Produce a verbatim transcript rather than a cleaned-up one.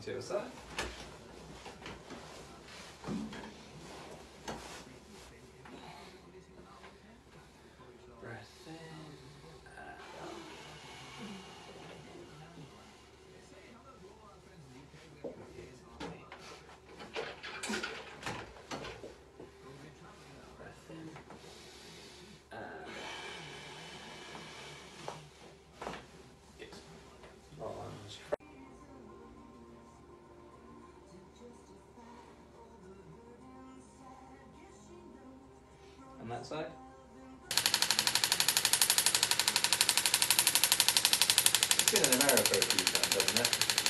to your side. Breath in and out. Breath in and out. Good. Arms. And that side. It's been in America a few times, hasn't it?